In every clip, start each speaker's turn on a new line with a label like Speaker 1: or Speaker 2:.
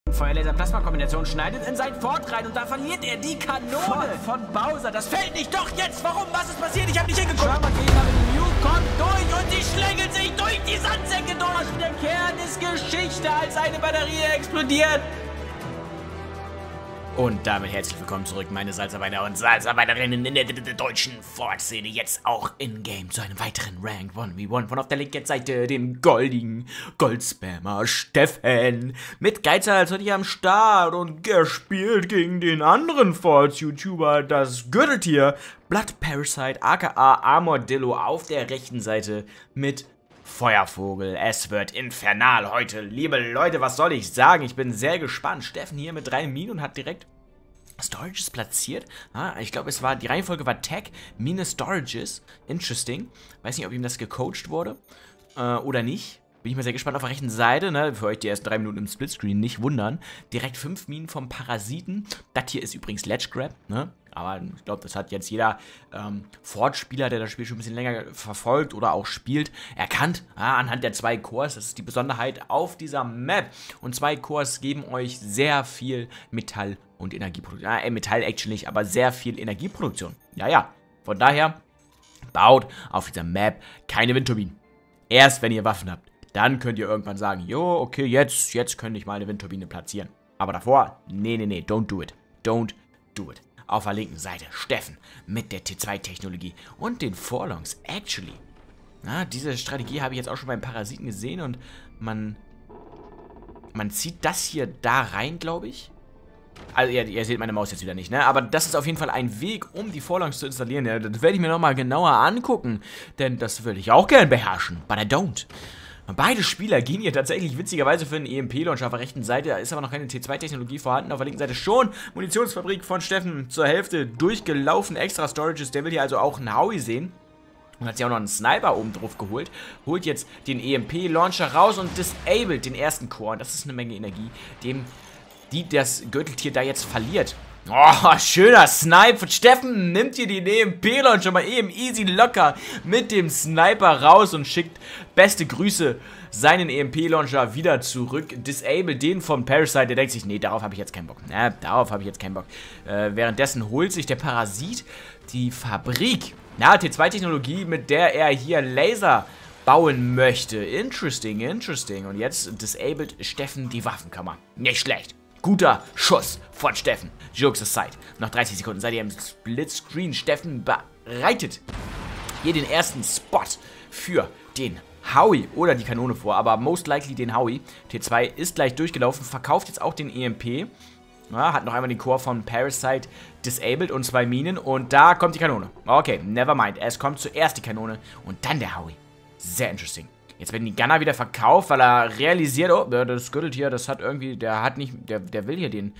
Speaker 1: Feuerlaser-Plasma-Kombination schneidet in sein Fort rein und da verliert er die Kanone von Bowser. Das fällt nicht. Doch jetzt. Warum? Was ist passiert? Ich habe nicht hingeguckt. Gegnerin Mew kommt durch und sie schlängelt sich durch die Sandsäcke durch. Der Kern ist Geschichte, als eine Batterie explodiert. Und damit herzlich willkommen zurück, meine Salzarbeiter und Salzarbeiterinnen in der deutschen Fort-Szene. Jetzt auch in-game zu einem weiteren Ranked 1v1 von auf der linken Seite dem goldigen Goldspammer Steffen. Mit Geizer als heute hier am Start und gespielt gegen den anderen Forts-YouTuber, das Gürteltier Blood Parasite aka Armordillo auf der rechten Seite mit Feuervogel. Es wird infernal heute. Liebe Leute, was soll ich sagen? Ich bin sehr gespannt. Steffen hier mit 3 Minen und hat direkt Storages platziert. Ich glaube, die Reihenfolge war Tech, Mine, Storages. Interesting. Weiß nicht, ob ihm das gecoacht wurde oder nicht. Bin ich mal sehr gespannt auf der rechten Seite, ne? Für euch die ersten 3 Minuten im Splitscreen, nicht wundern. Direkt 5 Minen vom Parasiten. Das hier ist übrigens Ledge Grab, ne? Aber ich glaube, das hat jetzt jeder Fort-Spieler, der das Spiel schon ein bisschen länger verfolgt oder auch spielt, erkannt. Anhand der 2 Cores, das ist die Besonderheit auf dieser Map. Und 2 Cores geben euch sehr viel Metall und Energieproduktion. Metall actually nicht, aber sehr viel Energieproduktion. Ja. Von daher, baut auf dieser Map keine Windturbinen. Erst wenn ihr Waffen habt. Dann könnt ihr irgendwann sagen, jo, okay, jetzt könnte ich mal eine Windturbine platzieren. Aber davor, nee, don't do it. Don't do it. Auf der linken Seite Steffen mit der T2-Technologie und den Forlongs, actually. Diese Strategie habe ich jetzt auch schon beim Parasiten gesehen und man zieht das hier da rein, glaube ich. Also, ihr seht meine Maus jetzt wieder nicht, ne? Aber das ist auf jeden Fall ein Weg, um die Forlongs zu installieren. Ja, das werde ich mir nochmal genauer angucken, denn das würde ich auch gerne beherrschen, but I don't. Beide Spieler gehen hier tatsächlich witzigerweise für einen EMP-Launcher auf der rechten Seite. Da ist aber noch keine T2-Technologie vorhanden. Auf der linken Seite schon Munitionsfabrik von Steffen zur Hälfte durchgelaufen. Extra Storages. Der will hier also auch einen Howie sehen. Und hat sich auch noch einen Sniper oben drauf geholt. Holt jetzt den EMP-Launcher raus und disabled den ersten Core. Und das ist eine Menge Energie, die das Gürteltier da jetzt verliert. Oh, schöner Snipe von Steffen. Nimmt hier den EMP-Launcher mal eben easy locker mit dem Sniper raus und schickt beste Grüße seinen EMP-Launcher wieder zurück. Disable den von Parasite. Der denkt sich, nee, darauf habe ich jetzt keinen Bock. Darauf habe ich jetzt keinen Bock. Währenddessen holt sich der Parasit die Fabrik. T2-Technologie, mit der er hier Laser bauen möchte. Interesting. Und jetzt disabled Steffen die Waffenkammer. Nicht schlecht. Guter Schuss von Steffen. Jokes aside. Noch 30 Sekunden seid ihr im Splitscreen. Steffen bereitet hier den ersten Spot für den Howie oder die Kanone vor, aber most likely den Howie. T2 ist gleich durchgelaufen, verkauft jetzt auch den EMP. Hat noch einmal den Core von Parasite disabled und 2 Minen und da kommt die Kanone. Okay, never mind. Es kommt zuerst die Kanone und dann der Howie. Sehr interesting. Jetzt werden die Gunner wieder verkauft, weil er realisiert, oh, das Gürteltier, das hat irgendwie, der will hier den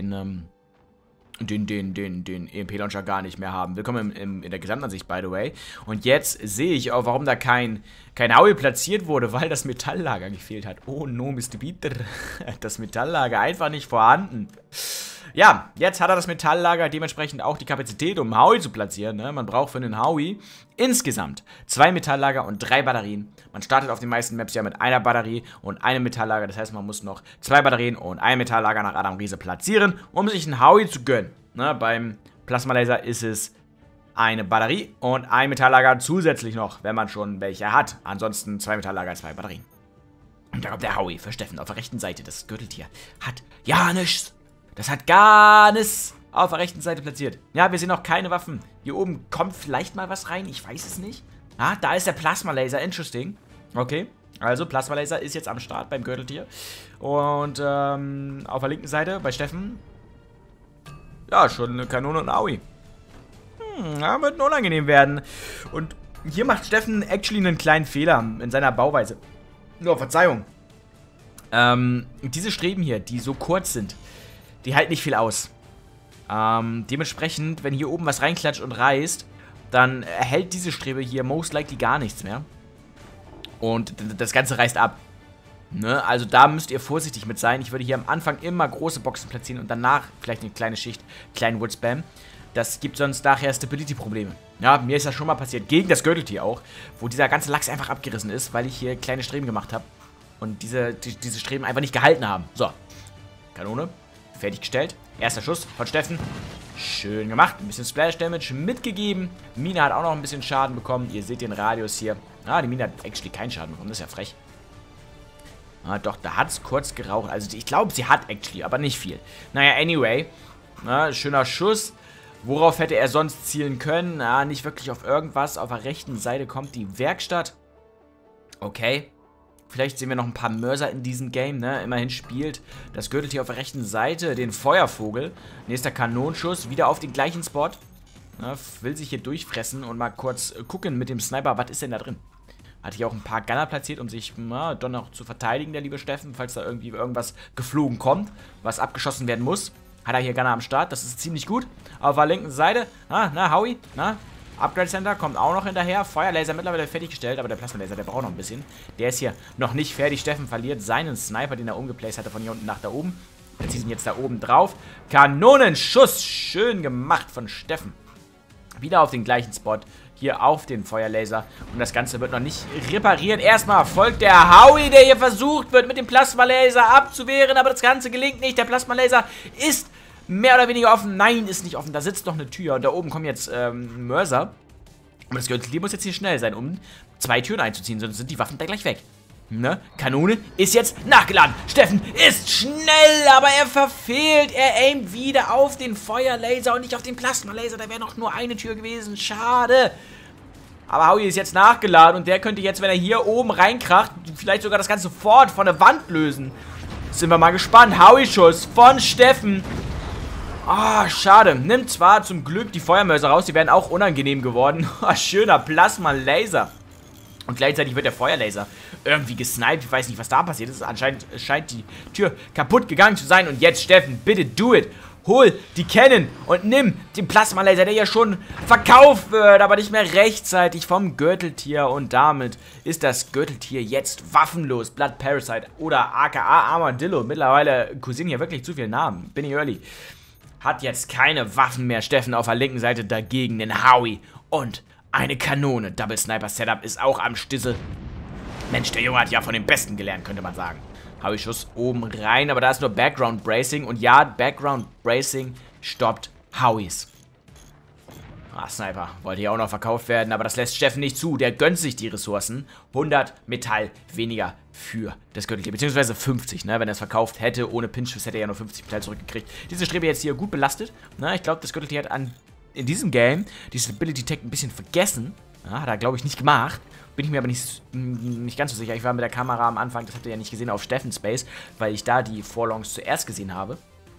Speaker 1: EMP-Launcher gar nicht mehr haben. Willkommen in der Gesamtansicht, by the way. Und jetzt sehe ich auch, warum da kein Howie platziert wurde, weil das Metalllager gefehlt hat. Oh no, Mr. Peter. Das Metalllager einfach nicht vorhanden. Ja, jetzt hat er das Metalllager, dementsprechend auch die Kapazität, um Howie zu platzieren. Ne? Man braucht für einen Howie insgesamt 2 Metalllager und 3 Batterien. Man startet auf den meisten Maps ja mit einer Batterie und einem Metalllager. Das heißt, man muss noch 2 Batterien und ein Metalllager nach Adam Riese platzieren, um sich einen Howie zu gönnen. Ne? Beim Plasmalaser ist es eine Batterie und ein Metalllager zusätzlich noch, wenn man schon welche hat. Ansonsten 2 Metalllager, 2 Batterien. Und da kommt der Howie für Steffen auf der rechten Seite. Das Gürteltier hat ja nichts. Das hat gar nichts auf der rechten Seite platziert. Ja, wir sehen noch keine Waffen. Hier oben kommt vielleicht mal was rein. Ich weiß es nicht. Da ist der Plasmalaser. Interesting. Okay. Also, Plasmalaser ist jetzt am Start beim Gürteltier. Und auf der linken Seite bei Steffen. Ja, schon eine Kanone und ein Aui. Wird unangenehm werden. Und hier macht Steffen actually einen kleinen Fehler in seiner Bauweise. Nur, Verzeihung. Diese Streben hier, die so kurz sind, die halten nicht viel aus. Dementsprechend, wenn hier oben was reinklatscht und reißt, dann hält diese Strebe hier most likely gar nichts mehr. Und das Ganze reißt ab. Ne? Also da müsst ihr vorsichtig mit sein. Ich würde hier am Anfang immer große Boxen platzieren und danach vielleicht eine kleine Schicht, kleinen Woodspam. Das gibt sonst nachher Stability-Probleme. Ja, mir ist das schon mal passiert, gegen das Gürteltier auch, wo dieser ganze Lachs einfach abgerissen ist, weil ich hier kleine Streben gemacht habe. Und diese Streben einfach nicht gehalten haben. So. Kanone. Fertiggestellt. Erster Schuss von Steffen. Schön gemacht. Ein bisschen Splash Damage mitgegeben. Mine hat auch noch ein bisschen Schaden bekommen. Ihr seht den Radius hier. Ah, die Mine hat actually keinen Schaden bekommen. Das ist ja frech. Ah, doch, da hat es kurz geraucht. Also ich glaube, sie hat actually, aber nicht viel. Naja, anyway. Schöner Schuss. Worauf hätte er sonst zielen können? Nicht wirklich auf irgendwas. Auf der rechten Seite kommt die Werkstatt. Okay. Vielleicht sehen wir noch ein paar Mörser in diesem Game, ne? Immerhin spielt das Gürteltier auf der rechten Seite den Feuervogel. Nächster Kanonschuss, wieder auf den gleichen Spot. Will sich hier durchfressen und mal kurz gucken mit dem Sniper, was ist denn da drin? Hat hier auch ein paar Gunner platziert, um sich dann noch zu verteidigen, der liebe Steffen, falls da irgendwie irgendwas geflogen kommt, was abgeschossen werden muss. Hat er hier Gunner am Start, das ist ziemlich gut. Auf der linken Seite, Howie, Upgrade Center kommt auch noch hinterher. Feuerlaser mittlerweile fertiggestellt, aber der Plasmalaser, der braucht noch ein bisschen. Der ist hier noch nicht fertig. Steffen verliert seinen Sniper, den er umgeplaced hatte, von hier unten nach da oben. Wir ziehen ihn jetzt da oben drauf. Kanonenschuss, schön gemacht von Steffen. Wieder auf den gleichen Spot, hier auf den Feuerlaser. Und das Ganze wird noch nicht repariert. Erstmal folgt der Howie, der hier versucht wird, mit dem Plasmalaser abzuwehren. Aber das Ganze gelingt nicht. Der Plasmalaser ist mehr oder weniger offen. Nein, ist nicht offen. Da sitzt noch eine Tür. Und da oben kommen jetzt Mörser. Und das Gürteltier muss jetzt hier schnell sein, um 2 Türen einzuziehen. Sonst sind die Waffen da gleich weg. Ne? Kanone ist jetzt nachgeladen. Steffen ist schnell, aber er verfehlt. Er aimt wieder auf den Feuerlaser und nicht auf den Plasmalaser. Da wäre noch nur eine Tür gewesen. Schade. Aber Howie ist jetzt nachgeladen und der könnte jetzt, wenn er hier oben reinkracht, vielleicht sogar das ganze Fort von der Wand lösen. Sind wir mal gespannt. Howie-Schuss von Steffen. Schade. Nimmt zwar zum Glück die Feuermörser raus. Die wären auch unangenehm geworden. Schöner Plasma-Laser. Und gleichzeitig wird der Feuerlaser irgendwie gesniped. Ich weiß nicht, was da passiert ist. Anscheinend scheint die Tür kaputt gegangen zu sein. Und jetzt, Steffen, bitte do it. Hol die Cannon und nimm den Plasmalaser, der ja schon verkauft wird, aber nicht mehr rechtzeitig vom Gürteltier. Und damit ist das Gürteltier jetzt waffenlos. Blood Parasite oder aka Armadillo. Mittlerweile kursieren hier wirklich zu viele Namen. Bin ich early. Hat jetzt keine Waffen mehr. Steffen auf der linken Seite dagegen den Howie und eine Kanone. Double Sniper Setup ist auch am Stissel. Mensch, der Junge hat ja von den Besten gelernt, könnte man sagen. Howie-Schuss oben rein, aber da ist nur Background Bracing. Und ja, Background Bracing stoppt Howies. Sniper wollte ja auch noch verkauft werden, aber das lässt Steffen nicht zu. Der gönnt sich die Ressourcen. 100 Metall weniger für das Gürteltier, beziehungsweise 50, ne? Wenn er es verkauft hätte, ohne Pinch-Schuss hätte er ja nur 50 Metall zurückgekriegt. Diese Strebe jetzt hier gut belastet. Ich glaube, das Gürteltier hat in diesem Game die Stability Tech ein bisschen vergessen. Hat er, glaube ich, nicht gemacht. Bin ich mir aber nicht ganz so sicher. Ich war mit der Kamera am Anfang, das habt ihr ja nicht gesehen, auf Steffens Base, weil ich da die Forlongs zuerst gesehen habe.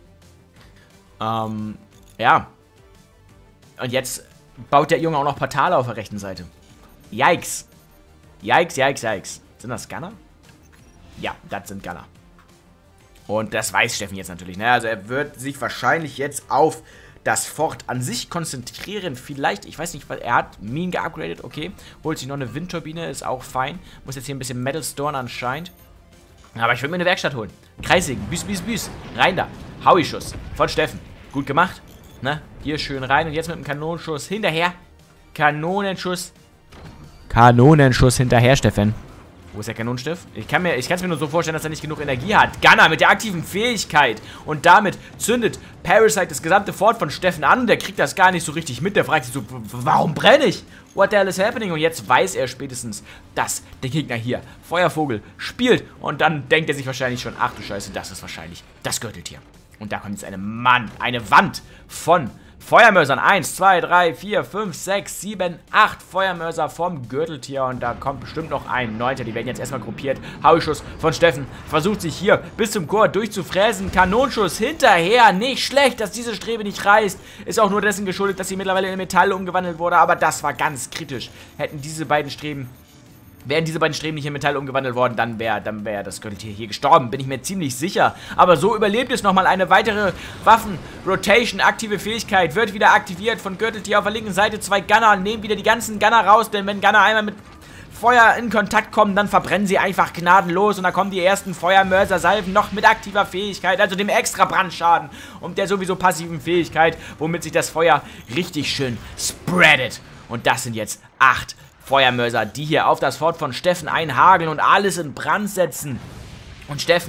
Speaker 1: Ja. Und jetzt baut der Junge auch noch Portale auf der rechten Seite. Yikes. Yikes, yikes, yikes. Sind das Gunner? Ja, das sind Gunner. Und das weiß Steffen jetzt natürlich, ne? Also er wird sich wahrscheinlich jetzt auf das Fort an sich konzentrieren. Vielleicht, ich weiß nicht, er hat Minen geupgradet, okay. Holt sich noch eine Windturbine, ist auch fein. Muss jetzt hier ein bisschen Metal storen anscheinend. Aber ich will mir eine Werkstatt holen. Kreissägen, büß, büß, büß. Rein da. Howie-Schuss von Steffen. Gut gemacht. Ne? Hier schön rein und jetzt mit dem Kanonenschuss hinterher. Kanonenschuss. Kanonenschuss hinterher, Steffen. Wo ist der Kanonenstift? Ich kann es mir nur so vorstellen, dass er nicht genug Energie hat. Gunner mit der aktiven Fähigkeit. Und damit zündet Parasite das gesamte Fort von Steffen an. Und der kriegt das gar nicht so richtig mit. Der fragt sich so, warum brenne ich? What the hell is happening? Und jetzt weiß er spätestens, dass der Gegner hier Feuervogel spielt. Und dann denkt er sich wahrscheinlich schon, ach du Scheiße, das ist wahrscheinlich das Gürteltier. Und da kommt jetzt eine Wand von Feuermörsern. 1, 2, 3, 4, 5, 6, 7, 8 Feuermörser vom Gürteltier. Und da kommt bestimmt noch ein 9. Die werden jetzt erstmal gruppiert. Howie-Schuss von Steffen. Versucht sich hier bis zum Chor durchzufräsen. Kanonschuss hinterher. Nicht schlecht, dass diese Strebe nicht reißt. Ist auch nur dessen geschuldet, dass sie mittlerweile in Metall umgewandelt wurde. Aber das war ganz kritisch. Wären diese beiden Streben nicht in Metall umgewandelt worden, dann wäre das Gürteltier hier gestorben, bin ich mir ziemlich sicher. Aber so überlebt es nochmal eine weitere Waffen-Rotation. Aktive Fähigkeit wird wieder aktiviert von Gürteltier auf der linken Seite. 2 Gunner nehmen wieder die ganzen Gunner raus, denn wenn Gunner einmal mit Feuer in Kontakt kommen, dann verbrennen sie einfach gnadenlos. Und da kommen die ersten Feuermörser-Salven noch mit aktiver Fähigkeit, also dem extra Brandschaden und der sowieso passiven Fähigkeit, womit sich das Feuer richtig schön spreadet. Und das sind jetzt 8 Feuermörser, die hier auf das Fort von Steffen einhageln und alles in Brand setzen. Und Steffen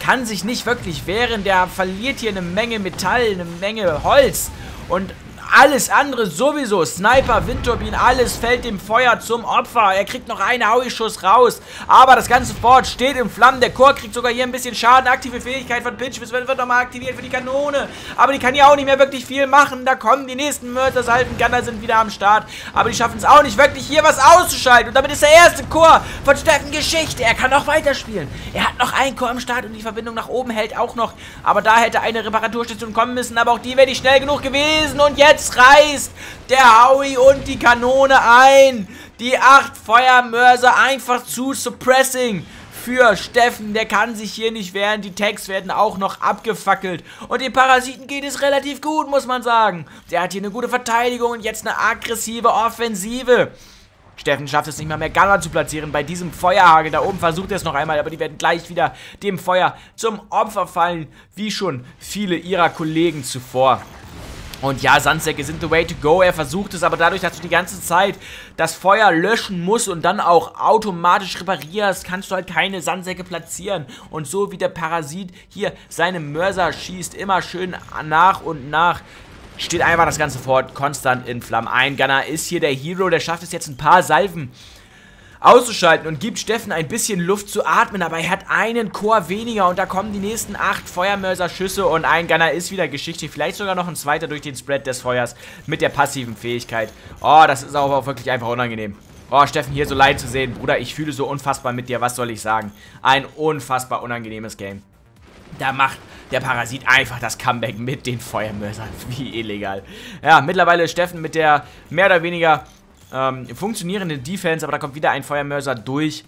Speaker 1: kann sich nicht wirklich wehren. Der verliert hier eine Menge Metall, eine Menge Holz und alles andere sowieso. Sniper, Windturbinen, alles fällt dem Feuer zum Opfer. Er kriegt noch einen Howie-Schuss raus. Aber das ganze Fort steht in Flammen. Der Chor kriegt sogar hier ein bisschen Schaden. Aktive Fähigkeit von Pitchwiz wird nochmal aktiviert für die Kanone. Aber die kann ja auch nicht mehr wirklich viel machen. Da kommen die nächsten Mörsersalven. Gunner sind wieder am Start. Aber die schaffen es auch nicht wirklich, hier was auszuschalten. Und damit ist der erste Chor von Steffen Geschichte. Er kann noch weiterspielen. Er hat noch einen Chor am Start und die Verbindung nach oben hält auch noch. Aber da hätte eine Reparaturstation kommen müssen. Aber auch die wäre nicht schnell genug gewesen. Und jetzt reißt der Howie und die Kanone ein. Die 8 Feuermörser einfach zu suppressing für Steffen. Der kann sich hier nicht wehren. Die Tanks werden auch noch abgefackelt. Und den Parasiten geht es relativ gut, muss man sagen. Der hat hier eine gute Verteidigung und jetzt eine aggressive Offensive. Steffen schafft es nicht mal mehr, Gunner zu platzieren bei diesem Feuerhagel. Da oben versucht er es noch einmal, aber die werden gleich wieder dem Feuer zum Opfer fallen, wie schon viele ihrer Kollegen zuvor. Und ja, Sandsäcke sind the way to go. Er versucht es, aber dadurch, dass du die ganze Zeit das Feuer löschen musst und dann auch automatisch reparierst, kannst du halt keine Sandsäcke platzieren. Und so wie der Parasit hier seine Mörser schießt, immer schön nach und nach, steht einfach das ganze Fort konstant in Flammen. Ein Gunner ist hier der Hero, der schafft es jetzt ein paar Salven auszuschalten und gibt Steffen ein bisschen Luft zu atmen, aber er hat einen Chor weniger und da kommen die nächsten 8 Feuermörser-Schüsse und ein Gunner ist wieder Geschichte, vielleicht sogar noch ein zweiter durch den Spread des Feuers mit der passiven Fähigkeit. Oh, das ist auch wirklich einfach unangenehm. Oh, Steffen, hier so leid zu sehen. Bruder, ich fühle so unfassbar mit dir, was soll ich sagen? Ein unfassbar unangenehmes Game. Da macht der Parasit einfach das Comeback mit den Feuermörsern. Wie illegal. Ja, mittlerweile ist Steffen mit der mehr oder weniger funktionierende Defense, aber da kommt wieder ein Feuermörser durch.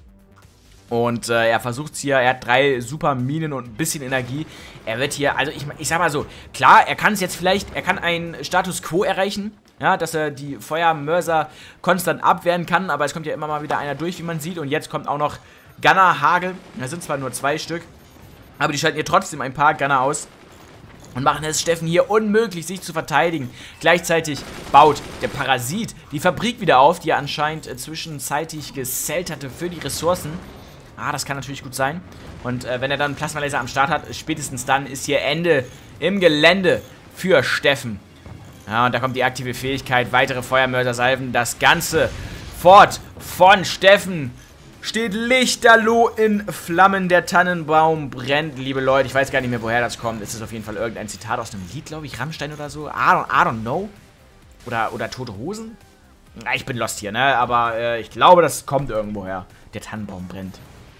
Speaker 1: Und er versucht es hier, er hat 3 super Minen und ein bisschen Energie. Er wird hier, also ich sag mal so, klar, er kann es jetzt vielleicht, er kann einen Status Quo erreichen, ja, dass er die Feuermörser konstant abwehren kann, aber es kommt ja immer mal wieder einer durch, wie man sieht. Und jetzt kommt auch noch Gunner Hagel, da sind zwar nur 2 Stück, aber die schalten hier trotzdem ein paar Gunner aus. Und machen es Steffen hier unmöglich, sich zu verteidigen. Gleichzeitig baut der Parasit die Fabrik wieder auf, die er anscheinend zwischenzeitlich gesellt hatte für die Ressourcen. Ah, das kann natürlich gut sein. Und wenn er dann einen Plasmalaser am Start hat, spätestens dann ist hier Ende im Gelände für Steffen. Ja, und da kommt die aktive Fähigkeit, weitere Feuermörser-Salven. Das ganze Fort von Steffen steht lichterloh in Flammen, der Tannenbaum brennt, liebe Leute. Ich weiß gar nicht mehr, woher das kommt. Es ist auf jeden Fall irgendein Zitat aus einem Lied, glaube ich, Rammstein oder so. I don't know. Oder Tote Hosen? Na, ich bin lost hier, ne? Aber ich glaube, das kommt irgendwoher. Der Tannenbaum brennt.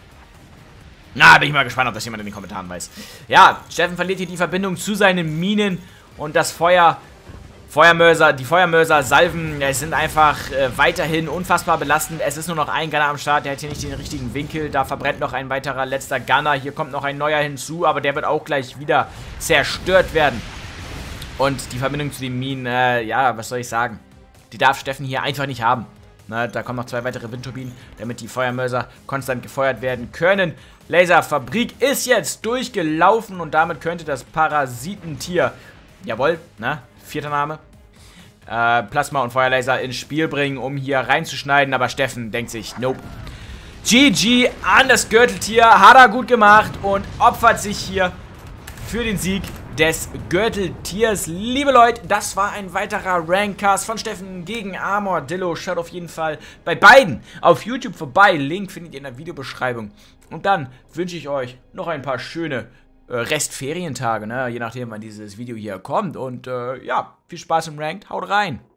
Speaker 1: Na, bin ich mal gespannt, ob das jemand in den Kommentaren weiß. Ja, Steffen verliert hier die Verbindung zu seinen Minen und das die Feuermörser salven, es sind einfach weiterhin unfassbar belastend. Es ist nur noch ein Gunner am Start, der hat hier nicht den richtigen Winkel. Da verbrennt noch ein weiterer letzter Gunner. Hier kommt noch ein neuer hinzu, aber der wird auch gleich wieder zerstört werden. Und die Verbindung zu den Minen, ja, was soll ich sagen? Die darf Steffen hier einfach nicht haben. Na, da kommen noch 2 weitere Windturbinen, damit die Feuermörser konstant gefeuert werden können. Laserfabrik ist jetzt durchgelaufen und damit könnte das Parasitentier, jawohl, ne? 4. Name. Plasma und Feuerlaser ins Spiel bringen, um hier reinzuschneiden. Aber Steffen denkt sich, nope. GG an das Gürteltier. Hat er gut gemacht und opfert sich hier für den Sieg des Gürteltiers. Liebe Leute, das war ein weiterer Rankcast von Steffen gegen Armordillo. Schaut auf jeden Fall bei beiden auf YouTube vorbei. Link findet ihr in der Videobeschreibung. Und dann wünsche ich euch noch ein paar schöne Restferientage, ne? Je nachdem, wann dieses Video hier kommt. Und ja, viel Spaß im Ranked. Haut rein!